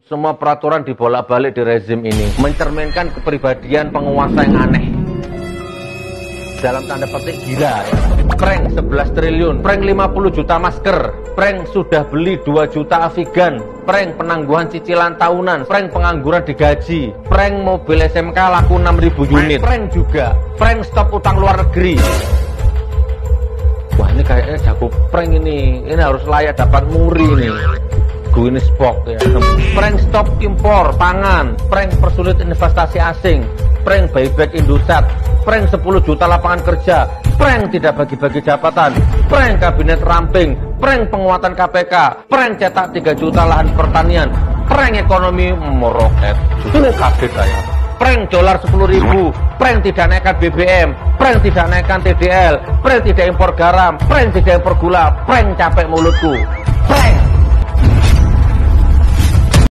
Semua peraturan dibolak-balik di rezim ini mencerminkan kepribadian penguasa yang aneh. Dalam tanda petik gila ya. Prank 11 triliun, prank 50 juta masker, prank sudah beli 2 juta Afigan, prank penangguhan cicilan tahunan, prank pengangguran digaji, prank mobil SMK laku 6.000 unit, prank juga, prank stop utang luar negeri. Wah, ini kayaknya jago prank ini harus layak dapat muri nih. Guinness Book ya. Prank stop impor pangan, prank persulit investasi asing, prank buyback Indosat, prank 10 juta lapangan kerja, prank tidak bagi-bagi jabatan, prank kabinet ramping, prank penguatan KPK, prank cetak 3 juta lahan pertanian, prank ekonomi meroket. Itu kaget saya. Prank dolar 10.000, prank tidak naikkan BBM, prank tidak naikkan TDL, prank tidak impor garam, prank tidak impor gula, prank capek mulutku, prank.